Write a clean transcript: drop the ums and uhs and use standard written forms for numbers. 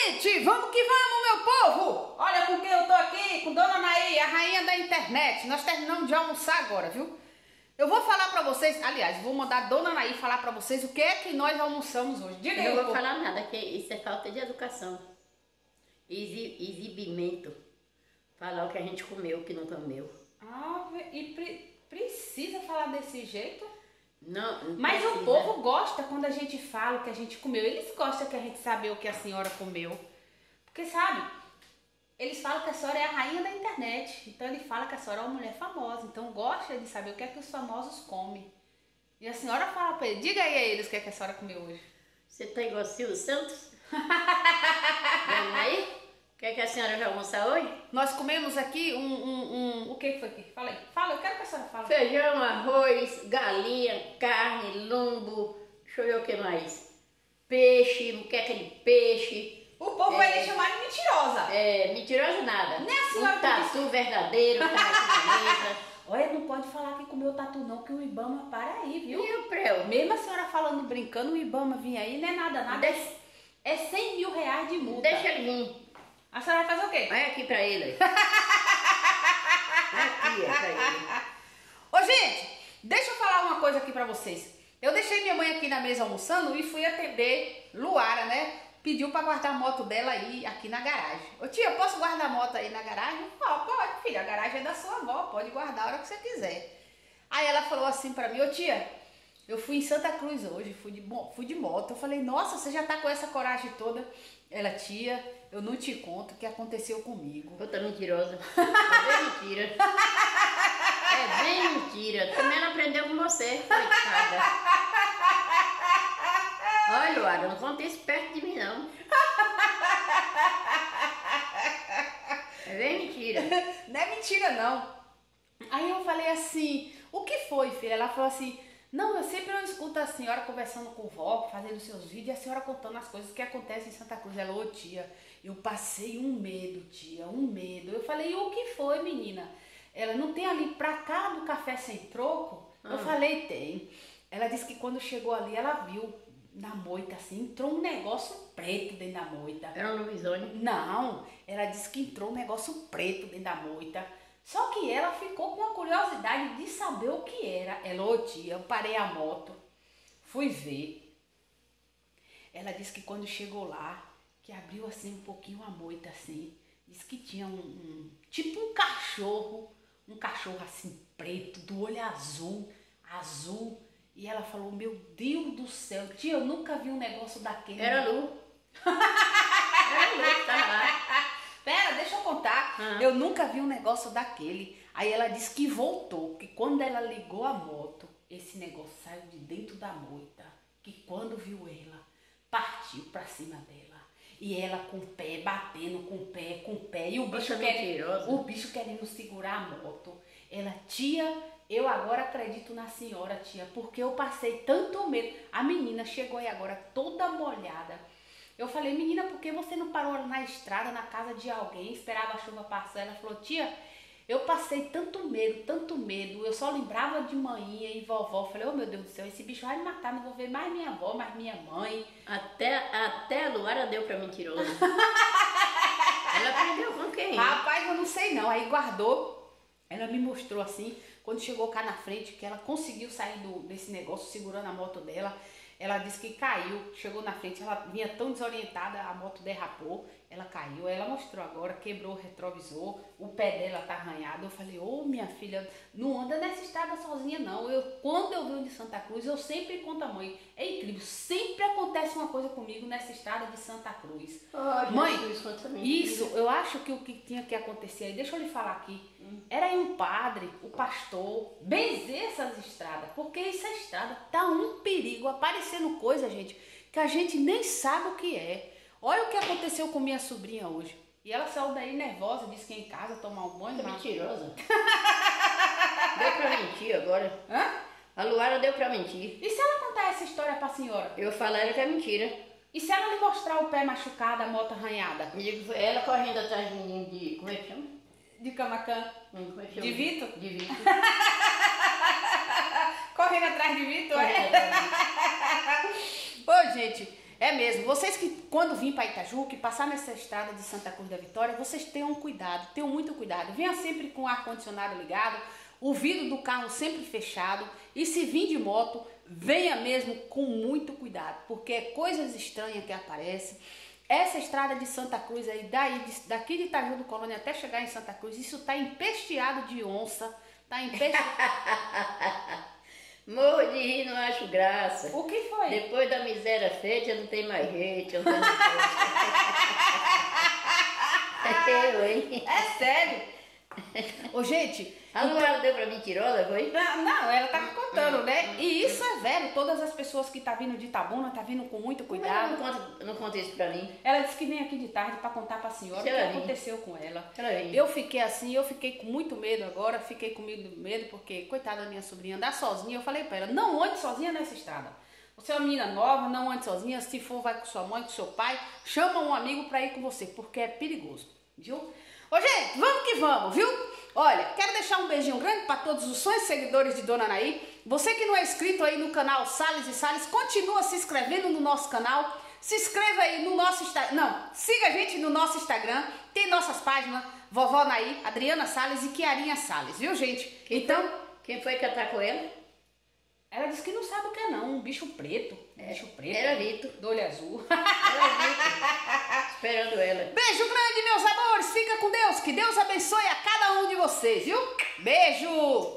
gente, vamos que vamos, meu povo! Olha com quem eu tô aqui, com Dona Naí, a rainha da internet. Nós terminamos de almoçar agora, viu? Eu vou falar pra vocês, aliás, vou mandar a Dona Naí falar pra vocês o que é que nós almoçamos hoje. Diga aí, eu não vou falar nada, que isso é falta de educação. Exibimento. Falar o que a gente comeu, o que não comeu. Ah, e precisa falar desse jeito? Não Mas precisa. o povo gosta quando a gente fala o que a gente comeu. Eles gostam que a gente saber o que a senhora comeu. Porque, sabe, eles falam que a senhora é a rainha da internet. Então ele fala que a senhora é uma mulher famosa. Então gosta de saber o que é que os famosos comem. E a senhora fala pra ele, diga aí a eles o que é que a senhora comeu hoje. Você tá igual Silvio Santos? Vamos aí? O que é que a senhora vai almoçar hoje? Nós comemos aqui o que foi aqui? Fala aí. Fala, eu quero que a senhora fale. Feijão, arroz, galinha, carne, lombo, deixa eu ver o que mais. Peixe, muqueca de peixe. O povo vai lhe chamar de mentirosa. Mentirosa nada. Nem a senhora Um tatu verdadeiro que tá aqui na mesa. Olha, não pode falar que comeu tatu não, que o Ibama para aí, viu? E o preu? Mesmo a senhora falando, brincando, o Ibama vinha aí, não é nada. É 100 mil reais de multa. Deixa ele vir. A senhora vai fazer o quê? Vai aqui pra ele. Aqui é pra ele. Ô, gente, deixa eu falar uma coisa aqui pra vocês. Eu deixei minha mãe aqui na mesa almoçando e fui atender Luara, né? Pediu pra guardar a moto dela aí, aqui na garagem. Ô tia, posso guardar a moto aí na garagem? Ó, pode, filha, a garagem é da sua avó, pode guardar a hora que você quiser. Aí ela falou assim pra mim, ô tia, eu fui em Santa Cruz hoje, fui de moto. Eu falei, nossa, você já tá com essa coragem toda? Ela, tia, eu não te conto o que aconteceu comigo. Outra mentirosa. É bem mentira. É bem mentira. Também não aprendeu com você, coitada. Olha, Luara, não conta isso perto de mim, não. É bem mentira. Não é mentira, não. Aí eu falei assim, o que foi, filha? Ela falou assim, não, eu sempre escuto a senhora conversando com o vó, fazendo seus vídeos, e a senhora contando as coisas que acontecem em Santa Cruz. Ela, ô tia, eu passei um medo, tia, um medo. Eu falei, e o que foi, menina? Ela, não tem ali pra cá do café sem troco? Eu falei, tem. Ela disse que quando chegou ali, ela viu na moita, assim, entrou um negócio preto dentro da moita. Era um lobisomem? Não, ela disse que entrou um negócio preto dentro da moita. Só que ela ficou com a curiosidade de saber o que era. Ela, ô tia, eu parei a moto, fui ver. Ela disse que quando chegou lá, que abriu assim um pouquinho a moita assim, disse que tinha tipo um cachorro assim preto, do olho azul. E ela falou, meu Deus do céu, tia, eu nunca vi um negócio daquele. Era Lu. Era Lu que tava lá. Pera, deixa eu contar. Eu nunca vi um negócio daquele. Aí ela disse que voltou, que quando ela ligou a moto, esse negócio saiu de dentro da moita, que quando viu ela, partiu pra cima dela. E ela com o pé, batendo com o pé, e o bicho querendo segurar a moto. Ela, tia, eu agora acredito na senhora, tia, porque eu passei tanto medo. A menina chegou aí agora toda molhada. Eu falei, menina, por que você não parou na estrada, na casa de alguém, esperava a chuva passar? Ela falou, tia, eu passei tanto medo, eu só lembrava de manhã e vovó. Eu falei, oh meu Deus do céu, esse bicho vai me matar, não vou ver mais minha avó, mais minha mãe. Até a Luara deu pra mentirosa. Ela aprendeu com quem? Rapaz, eu não sei não, aí guardou, ela me mostrou assim, quando chegou cá na frente, que ela conseguiu sair desse negócio, segurando a moto dela. Ela disse que caiu, chegou na frente, ela vinha tão desorientada, a moto derrapou, ela caiu, ela mostrou agora, quebrou o retrovisor, o pé dela tá arranhado. Eu falei, ô minha filha, não anda nessa estrada sozinha não. Quando eu venho de Santa Cruz, eu sempre conto a mãe, é incrível, sempre acontece uma coisa comigo nessa estrada de Santa Cruz. Oh, mãe, isso, eu acho que o que tinha que acontecer aí, deixa eu lhe falar aqui, era aí um padre, o pastor, benzer essas estradas, porque essa estrada tá um perigo, aparecendo coisa, gente, que a gente nem sabe o que é. Olha o que aconteceu com minha sobrinha hoje. E ela saiu daí nervosa, disse que ia em casa tomar um banho. Tá mentirosa. Deu pra mentir agora. Hã? A Luara deu pra mentir. E se ela contar essa história pra senhora? Eu falar que é mentira. E se ela lhe mostrar o pé machucado, a moto arranhada? Ela correndo atrás de mim de... Como é que chama? De Camacan? Como é que chama? De Vitor? De Vitor. Correndo atrás de Vitor, é? Ô, gente, É mesmo. Vocês que quando vêm para Itaju, que passar nessa estrada de Santa Cruz da Vitória, vocês tenham cuidado, tenham muito cuidado. Venha sempre com o ar-condicionado ligado, o vidro do carro sempre fechado. E se vir de moto, venha mesmo com muito cuidado, porque é coisas estranhas que aparecem. Essa estrada de Santa Cruz aí, daqui de Itaju do Colônia até chegar em Santa Cruz, isso tá empesteado de onça, tá empesteado. Morro de rir, não acho graça. O que foi? Depois da miséria feita, não tem mais jeito. Eu hein? É sério? Ô, gente... A Luara deu pra mentirosa, foi? Não, ela tá contando, né? E isso é velho. Todas as pessoas que tá vindo de Itabuna, tá vindo com muito cuidado. Não conta isso pra mim. Ela disse que vem aqui de tarde pra contar pra senhora o que aconteceu com ela. Eu fiquei assim, eu fiquei com muito medo agora, fiquei com medo porque, coitada da minha sobrinha, andar sozinha. Eu falei pra ela, não ande sozinha nessa estrada. Você é uma menina nova, não ande sozinha. Se for, vai com sua mãe, com seu pai. Chama um amigo pra ir com você, porque é perigoso, viu? Ô, gente, vamos que vamos, viu? Olha, quero deixar um beijinho grande para todos os sonhos seguidores de Dona Anaí. Você que não é inscrito aí no canal Salles e Salles, continua se inscrevendo no nosso canal. Se inscreva aí no nosso Instagram. Não, siga a gente no nosso Instagram. Tem nossas páginas, Vovó Anaí, Adriana Salles e Kiarinha Salles, viu, gente? Quem foi cantar com ela? Ela disse que não sabe o que é não, um bicho preto. Bicho preto. Era Lito. Do olho azul. Era Lito. Esperando ela. Beijo grande, meus amores. Fica com Deus. Que Deus abençoe a cada um de vocês, viu? Beijo!